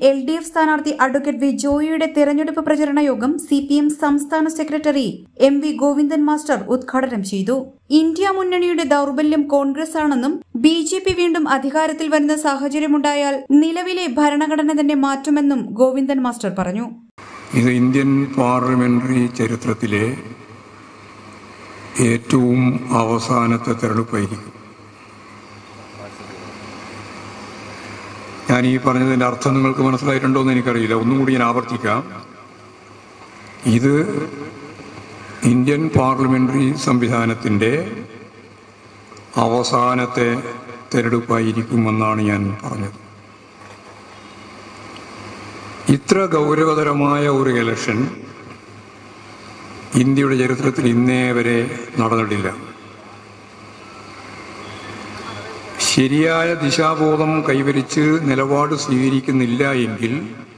LDF സ്ഥാനാർത്ഥി advocate V ജോയിയുടെ തെരഞ്ഞെടുപ്പ് പ്രചരണ യോഗം CPM സംസ്ഥാന സെക്രട്ടറി MV ഗോവിന്ദൻ മാസ്റ്റർ ഉദ്ഘാടനം ചെയ്തു. ഇന്ത്യ മുന്നണിയുടെ ദൗർബല്യം കോൺഗ്രസ് ആണെന്നും BJP വീണ്ടും അധികാരത്തിൽ വരുന്ന സാഹചര്യമുണ്ടായാൽ നിലവിലെ ഭരണഘടന തന്നെ മാറ്റുമെന്നും ഗോവിന്ദൻ മാസ്റ്റർ പറഞ്ഞു. ഇത് ഇന്ത്യൻ പാർലമെന്ററി ചരിത്രത്തിലെ ഏറ്റവും അവസാനത്തെ തെരഞ്ഞെടുപ്പായിരിക്കും. ഞാൻ ഈ പറഞ്ഞതിൻ്റെ അർത്ഥം നിങ്ങൾക്ക് മനസ്സിലായിട്ടുണ്ടോ എന്ന് എനിക്കറിയില്ല. ഒന്നും കൂടി ഞാൻ ആവർത്തിക്കാം. ഇത് ഇന്ത്യൻ പാർലമെന്ററി സംവിധാനത്തിൻ്റെ അവസാനത്തെ തെരഞ്ഞെടുപ്പായിരിക്കുമെന്നാണ് ഞാൻ പറഞ്ഞത്. ഇത്ര ഗൗരവതരമായ ഒരു ഇലക്ഷൻ ഇന്ത്യയുടെ ചരിത്രത്തിൽ ഇന്നേ വരെ നടന്നിട്ടില്ല. ശരിയായ ദിശാബോധം കൈവരിച്ച് നിലപാട് സ്വീകരിക്കുന്നില്ല എങ്കിൽ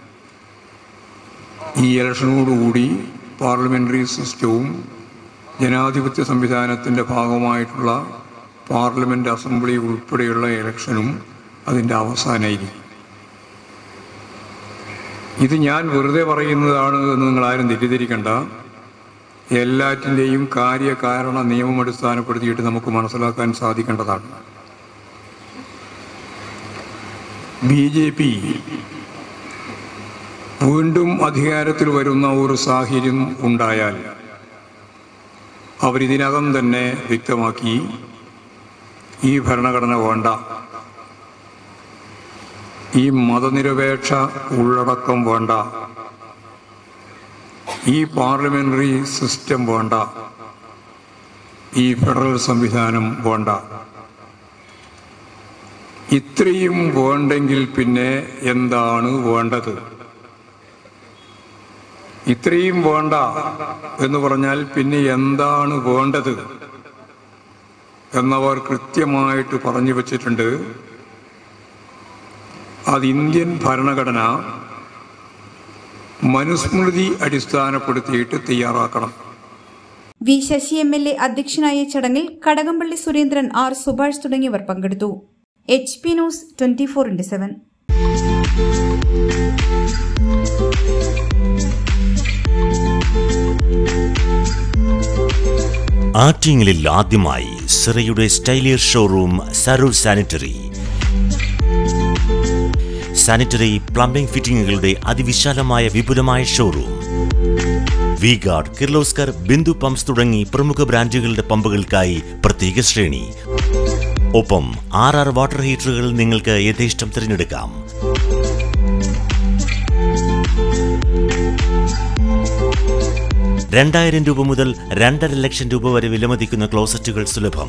ഈ ഇലക്ഷനോടുകൂടി പാർലമെന്ററി സിസ്റ്റവും ജനാധിപത്യ സംവിധാനത്തിൻ്റെ ഭാഗമായിട്ടുള്ള പാർലമെന്റ് അസംബ്ലി ഉൾപ്പെടെയുള്ള ഇലക്ഷനും അതിൻ്റെ അവസാനമായിരിക്കും. ഇത് ഞാൻ വെറുതെ പറയുന്നതാണ് എന്ന് നിങ്ങൾ ആരും തെറ്റിദ്ധരിക്കണ്ട. എല്ലാറ്റിൻ്റെയും കാര്യകാരണ നിയമം അടിസ്ഥാനപ്പെടുത്തിയിട്ട് നമുക്ക് മനസ്സിലാക്കാൻ സാധിക്കേണ്ടതാണ്. BJP വീണ്ടും അധികാരത്തിൽ വരുന്ന ഒരു സാഹചര്യം ഉണ്ടായാൽ അവരിതിനകം തന്നെ വ്യക്തമാക്കി, ഈ ഭരണഘടന വേണ്ട, ഈ മതനിരപേക്ഷ ഉള്ളടക്കം വേണ്ട, ഈ പാർലമെന്ററി സിസ്റ്റം വേണ്ട, ഈ ഫെഡറൽ സംവിധാനം വേണ്ട. ഇത്രയും വേണ്ടെങ്കിൽ പിന്നെ എന്താണ് വേണ്ടത്? ഇത്രയും വേണ്ട എന്ന് പറഞ്ഞാൽ പിന്നെ എന്താണ് വേണ്ടത് എന്നവർ കൃത്യമായിട്ട് പറഞ്ഞു വച്ചിട്ടുണ്ട്. അത് ഇന്ത്യൻ ഭരണഘടന മനുസ്മൃതി അടിസ്ഥാനപ്പെടുത്തിയിട്ട് തയ്യാറാക്കണം. വി ശശി MLA അധ്യക്ഷനായ ചടങ്ങിൽ കടകംപള്ളി സുരേന്ദ്രൻ, R സുഭാഷ് തുടങ്ങിയവർ പങ്കെടുത്തു. HP news 24/7. ആറ്റിങ്ങലിൽ ആദ്യമായി സിറയുടെ സ്റ്റൈലിയർ ഷോറൂം സരൂർ സാനിറ്ററി. സാനിറ്ററി പ്ലംബിംഗ് ഫിറ്റിംഗുകളുടെ അതിവിശാലമായ വിപുലമായ ഷോറൂം. വി-ഗാർഡ്, കിർലോസ്കർ, ബിന്ദു പമ്പ്സ് തുടങ്ങി പ്രമുഖ ബ്രാൻഡുകളുടെ പമ്പുകൾക്കായി പ്രത്യേക ശ്രേണി. ഒപ്പം 6 വാട്ടർ ഹീറ്ററുകൾ നിങ്ങൾക്ക് യഥേഷ്ടം തിരഞ്ഞെടുക്കാം. ₹2,000 മുതൽ ₹2,50,000 വരെ വിലമതിക്കുന്ന ക്ലോസറ്റുകൾ സുലഭം.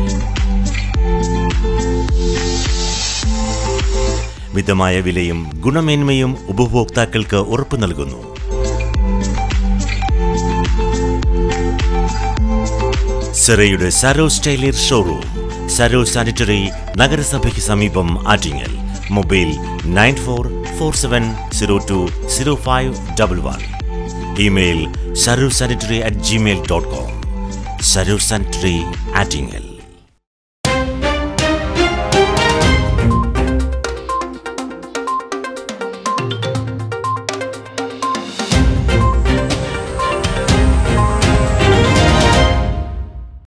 മിതമായ വിലയും ഗുണമേന്മയും ഉപഭോക്താക്കൾക്ക് ഉറപ്പു നൽകുന്നു. സിറയുടെ സരോ സ്റ്റൈലിയർ ഷോറൂം, സരോ സാനിറ്ററി, നഗരസഭയ്ക്ക് സമീപം, Attingal. Mobile 9447020511. Email sarosanitary@gmail.com. Saro sanitary, Attingal.